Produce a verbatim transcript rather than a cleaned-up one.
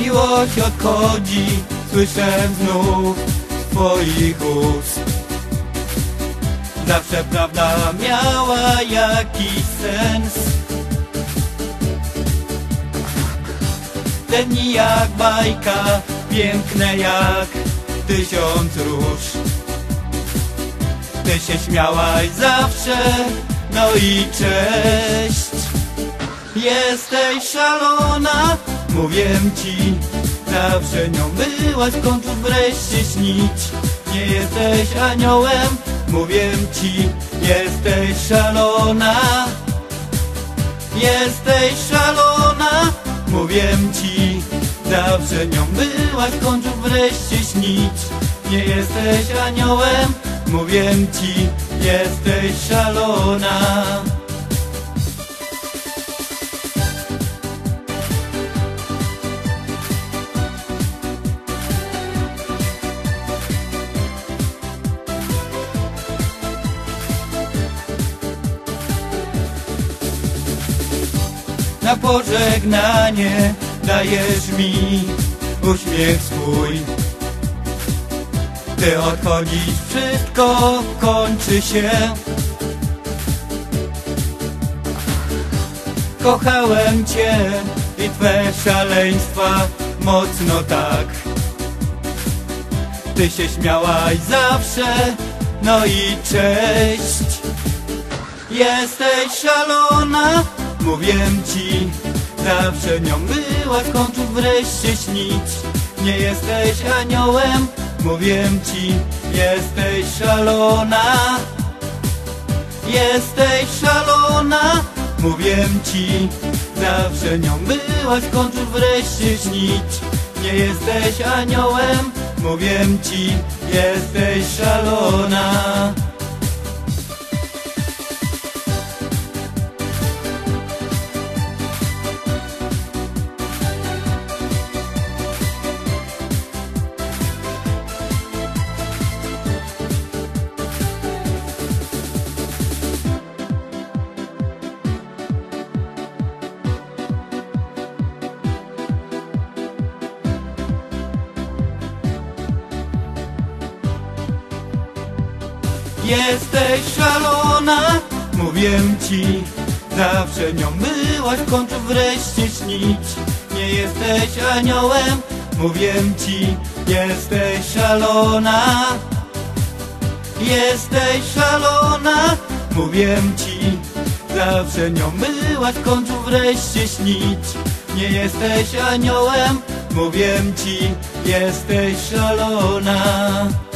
miłość odchodzi, słyszę znów z twoich ust. Zawsze prawda miała jakiś sens. Te dni jak bajka, piękne jak tysiąc róż. Ty się śmiałaś zawsze, no i cześć. Jesteś szalona, mówię ci, zawsze nią byłaś, w końcu wreszcie śnić. Nie jesteś aniołem, mówię ci, jesteś szalona. Jesteś szalona, mówię ci, zawsze nią byłaś, w końcu wreszcie śnić. Nie jesteś aniołem, mówię ci, jesteś szalona. Na pożegnanie dajesz mi uśmiech swój. Ty odchodzisz, wszystko kończy się. Kochałem cię i twe szaleństwa mocno tak. Ty się śmiałaś zawsze, no i cześć. Jesteś szalona, mówię ci, zawsze nią byłaś, w końcu wreszcie śnić. Nie jesteś aniołem, mówię ci, jesteś szalona. Jesteś szalona, mówię ci, zawsze nią byłaś, w końcu wreszcie śnić. Nie jesteś aniołem, mówię ci, jesteś szalona. Jesteś szalona, mówię ci, zawsze nią byłaś, w końcu wreszcie śnić. Nie jesteś aniołem, mówię ci, jesteś szalona. Jesteś szalona, mówię ci, zawsze nią byłaś, w końcu wreszcie śnić. Nie jesteś aniołem, mówię ci, jesteś szalona.